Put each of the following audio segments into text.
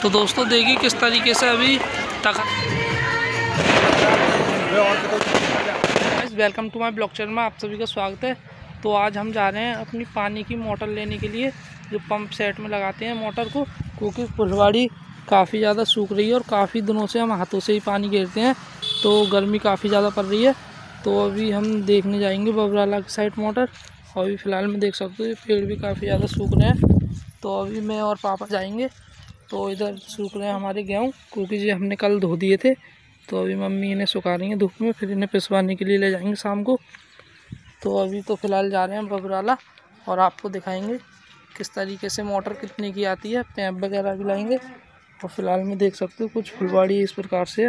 तो दोस्तों देखिए किस तरीके से अभी तक। Welcome to my blog channel में आप सभी का स्वागत है। तो आज हम जा रहे हैं अपनी पानी की मोटर लेने के लिए, जो पंप सेट में लगाते हैं मोटर को, क्योंकि फुलवाड़ी काफ़ी ज़्यादा सूख रही है और काफ़ी दिनों से हम हाथों से ही पानी घेरते हैं, तो गर्मी काफ़ी ज़्यादा पड़ रही है। तो अभी हम देखने जाएंगे बबराला की साइड मोटर। और अभी फ़िलहाल में देख सकते हो पेड़ भी काफ़ी ज़्यादा सूख रहे हैं। तो अभी मैं और पापा जाएंगे। तो इधर सूख रहे हैं हमारे गेहूँ, क्योंकि ये हमने कल धो दिए थे। तो अभी मम्मी इन्हें सुखा रही हैं धूप में, फिर इन्हें पिसवाने के लिए ले जाएंगे शाम को। तो अभी तो फ़िलहाल जा रहे हैं बबराला और आपको दिखाएंगे किस तरीके से मोटर कितने की आती है, पैप वगैरह भी लाएंगे। और फिलहाल में देख सकते हो कुछ फुलवाड़ी इस प्रकार से है।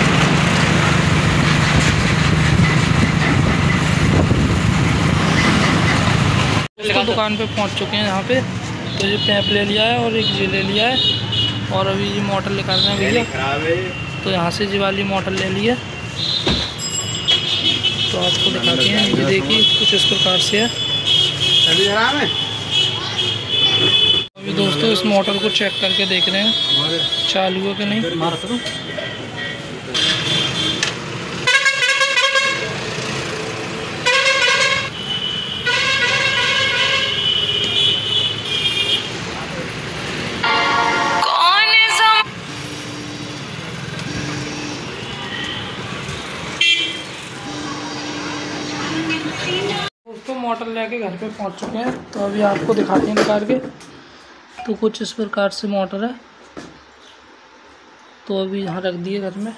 तो दुकान पे पहुंच चुके हैं यहाँ पे। तो ये पैप ले लिया है और एक ये ले लिया है, और अभी ये मोटर निकाल रहे हैं भैया। तो यहाँ से ये वाली मोटर ले ली है। तो आपको दिखाते हैं, ये देखिए कुछ इस प्रकार से है। अभी दोस्तों इस मोटर को चेक करके देख रहे हैं चालू है कि नहीं। दोस्तों मोटर लेके घर पे पहुंच चुके हैं। तो अभी आपको दिखाते हैं निकाल के। तो कुछ इस प्रकार से मोटर है। तो अभी यहाँ रख दिए घर में।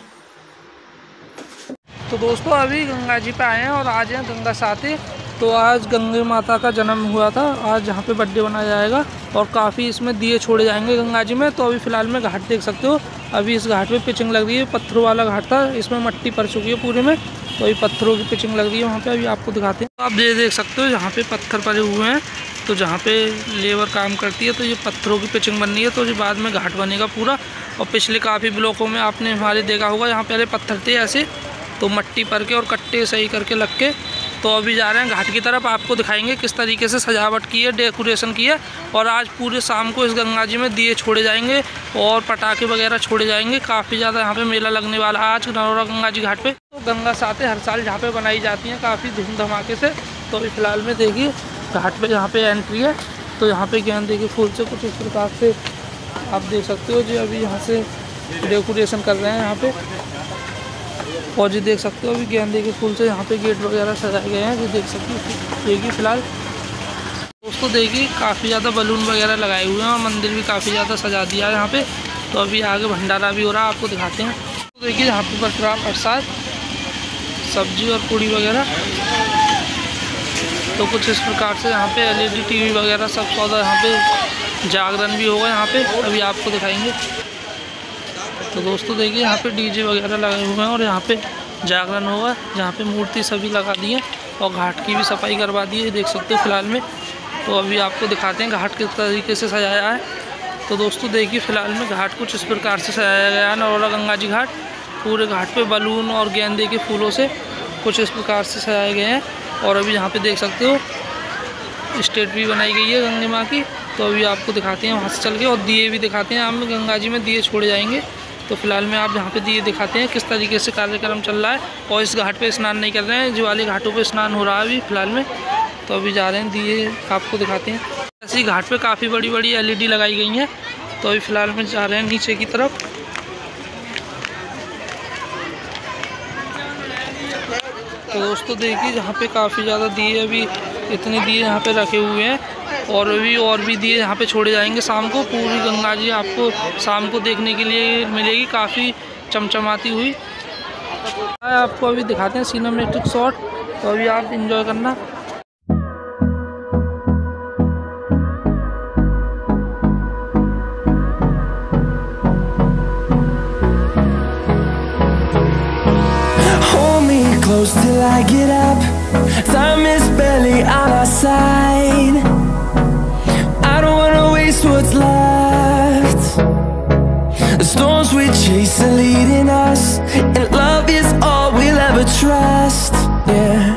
तो दोस्तों अभी गंगा जी पे आए हैं और आज हैं गंगा साथी। तो आज गंगा माता का जन्म हुआ था, आज यहाँ पे बर्थडे मनाया जाएगा और काफ़ी इसमें दिए छोड़े जाएंगे गंगा जी में। तो अभी फ़िलहाल में घाट देख सकते हो। अभी इस घाट पे पिचिंग लग रही है, पत्थरों वाला घाट था, इसमें मट्टी पड़ चुकी है पूरे में। तो अभी पत्थरों की पिचिंग लग रही है वहाँ पे, अभी आपको दिखाते हैं। तो आप ये देख सकते हो यहाँ पे पत्थर पड़े हुए हैं। तो जहाँ पे लेबर काम करती है तो ये पत्थरों की पिचिंग बननी है। तो ये बाद में घाट बनेगा पूरा। और पिछले काफ़ी ब्लॉकों में आपने हमारे देखा होगा, यहाँ पहले पत्थर थे ऐसे, तो मट्टी पर के और कट्टे सही करके लग के। तो अभी जा रहे हैं घाट की तरफ, आपको दिखाएंगे किस तरीके से सजावट की है, डेकोरेशन की है। और आज पूरे शाम को इस गंगा जी में दिए छोड़े जाएंगे और पटाखे वगैरह छोड़े जाएंगे। काफ़ी ज़्यादा यहाँ पे मेला लगने वाला है आज नरोरा गंगा जी घाट पे। तो गंगा साथी हर साल यहाँ पे बनाई जाती हैं काफ़ी धूम धमाके से। तो अभी फ़िलहाल में देखिए घाट पे यहाँ पे एंट्री है। तो यहाँ पे गेंदे के फूल से कुछ इस प्रकार से आप देख सकते हो जी। अभी यहाँ से डेकोरेशन कर रहे हैं यहाँ पे। और जी देख सकते हो अभी गेंदे के फूल से यहाँ पे गेट वगैरह सजाए गए हैं, जो देख सकते हो। देखिए फिलहाल दोस्तों देखिए काफ़ी ज़्यादा बलून वगैरह लगाए हुए हैं और मंदिर भी काफ़ी ज़्यादा सजा दिया है यहाँ पे। तो अभी आगे भंडारा भी हो रहा है, आपको दिखाते हैं। तो देखिए यहाँ पे बट रहा प्रसाद, सब्जी और पूड़ी वगैरह। तो कुछ इस प्रकार से यहाँ पे LED TV वगैरह सब सौदा, यहाँ पे जागरण भी होगा यहाँ पे, अभी आपको दिखाएंगे। तो दोस्तों देखिए यहाँ पे DJ वगैरह लगे हुए हैं और यहाँ पे जागरण होगा, जहाँ पे मूर्ति सभी लगा दी है और घाट की भी सफाई करवा दी है, देख सकते हो फिलहाल में। तो अभी आपको दिखाते हैं घाट किस तरीके से सजाया है। तो दोस्तों देखिए फ़िलहाल में घाट कुछ इस प्रकार से सजाया गया है, नरोरा गंगा जी घाट। पूरे घाट पे बलून और गेंदे के फूलों से कुछ इस प्रकार से सजाए गए हैं। और अभी यहाँ पे देख सकते हो स्टेज भी बनाई गई है गंगा माँ की। तो अभी आपको दिखाते हैं वहाँ से चल के, और दिए भी दिखाते हैं। हम गंगा जी में दिए छोड़े जाएंगे। तो फिलहाल में आप यहाँ पे दिए दिखाते हैं किस तरीके से कार्यक्रम चल रहा है। और इस घाट पे स्नान नहीं कर रहे हैं, जो वाले घाटों पे स्नान हो रहा है अभी फ़िलहाल में। तो अभी जा रहे हैं दिए आपको दिखाते हैं। ऐसी घाट पे काफ़ी बड़ी बड़ी LED लगाई गई हैं। तो अभी फ़िलहाल में जा रहे हैं नीचे की तरफ। तो दोस्तों देखिए यहाँ पे काफ़ी ज़्यादा दिए, अभी इतने दिए यहाँ पे रखे हुए हैं। और भी दिए यहाँ पे छोड़े जाएंगे शाम को। पूरी गंगा जी आपको शाम को देखने के लिए मिलेगी, काफ़ी चमचमाती हुई। आपको अभी दिखाते हैं सिनेमैटिक शॉट, तो अभी आप एंजॉय करना। Close till I get up. Time is barely on our side. I don't wanna waste what's left. The storms we chase are leading us, and love is all we'll ever trust. Yeah.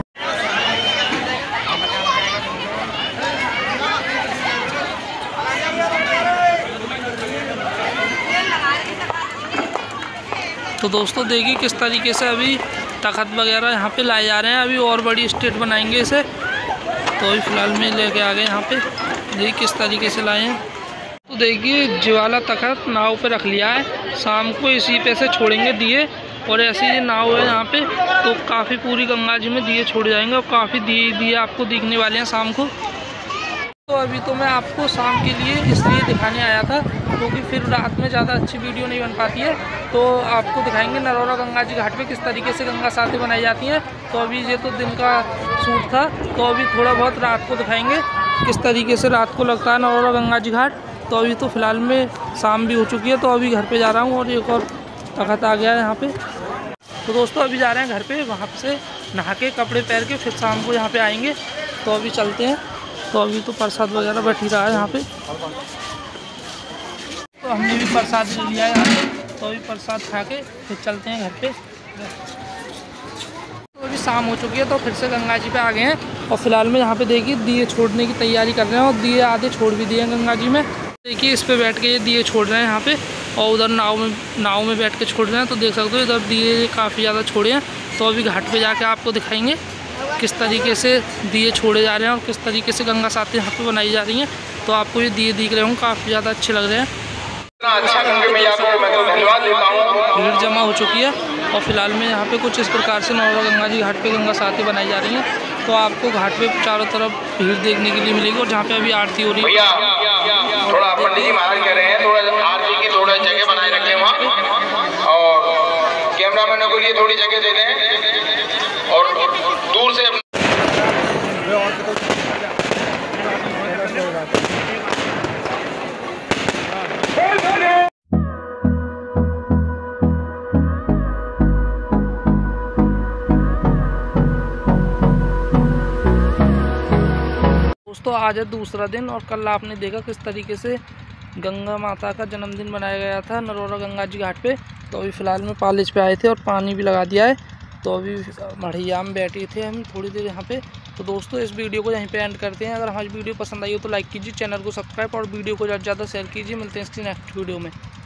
तो दोस्तों देखिए किस तरीके से अभी तख्त वगैरह यहाँ पे लाए जा रहे हैं। अभी और बड़ी स्टेट बनाएंगे इसे। तो अभी फ़िलहाल में लेके आ गए यहाँ पे। देखिए किस तरीके से लाए हैं। तो देखिए ज्वाला तख्त नाव पे रख लिया है। शाम को इसी पे से छोड़ेंगे दिए, और ऐसी ये नाव है यहाँ पे। तो काफ़ी पूरी गंगा जी में दिए छोड़े जाएंगे और काफ़ी दिए आपको दिखने वाले हैं शाम को। तो अभी तो मैं आपको शाम के लिए इसलिए दिखाने आया था क्योंकि फिर रात में ज़्यादा अच्छी वीडियो नहीं बन पाती है। तो आपको दिखाएंगे नरौरा गंगा जी घाट पे किस तरीके से गंगा साथी बनाई जाती हैं। तो अभी ये तो दिन का शूट था, तो अभी थोड़ा बहुत रात को दिखाएंगे किस तरीके से रात को लगता है नरौरा गंगा जी घाट। तो अभी तो फ़िलहाल में शाम भी हो चुकी है, तो अभी घर पर जा रहा हूँ और एक और तख्त आ गया है यहाँ पर। तो दोस्तों अभी जा रहे हैं घर पे, वहाँ से नहा के कपड़े पहन के फिर शाम को यहाँ पे आएंगे। तो अभी चलते हैं। तो अभी तो प्रसाद वगैरह बैठ ही रहा है यहाँ पे। तो हमने भी प्रसाद ले लिया है यहाँ पे। तो अभी प्रसाद खा के फिर चलते हैं घर पे। तो अभी शाम हो चुकी है, तो फिर से गंगा जी पे आ गए हैं। और फिलहाल में यहाँ पे देखिए दिए छोड़ने की तैयारी कर रहे हैं, और दिए आधे छोड़ भी दिए हैं गंगा जी में। देखिए इस पे बैठ के ये दिए छोड़ रहे हैं यहाँ पे, और उधर नाव में बैठ के छोड़ रहे हैं। तो देख सकते हो इधर दिए काफ़ी ज़्यादा छोड़े हैं। तो अभी घाट पे जाके आपको दिखाएंगे किस तरीके से दिए छोड़े जा रहे हैं और किस तरीके से गंगा साथी यहाँ पे बनाई जा रही हैं। तो आपको ये दिए दिख रहे होंगे, काफ़ी ज़्यादा अच्छे लग रहे हैं। अच्छा गंगा मैया को मैं तो धन्यवाद देता हूँ। भीड़ जमा हो चुकी है, और फिलहाल में यहाँ पे कुछ इस प्रकार से नरौरा गंगा जी घाट पे गंगा साथी बनाई जा रही हैं। तो आपको घाट पे चारों तरफ भीड़ देखने के लिए मिलेगी। और जहाँ पे अभी आरती हो रही है, भैया थोड़ा पंडित जी महाराज कह रहे हैं थोड़ा आरती की थोड़ा जगह बनाए रखें वहाँ, और कैमरामैनों के लिए थोड़ी जगह दे दें, और दूर से दोस्तों आज है दूसरा दिन, और कल आपने देखा किस तरीके से गंगा माता का जन्मदिन मनाया गया था नरौरा गंगा जी घाट पे। तो अभी फ़िलहाल में कॉलेज पे आए थे और पानी भी लगा दिया है। तो अभी मढ़िया में बैठे थे हम थोड़ी देर यहाँ पे। तो दोस्तों इस वीडियो को यहीं पे एंड करते हैं। अगर हमारी वीडियो पसंद आई हो तो लाइक कीजिए, चैनल को सब्सक्राइब और वीडियो को ज़्यादा से ज़्यादा शेयर कीजिए। मिलते हैं इसकी नेक्स्ट वीडियो में।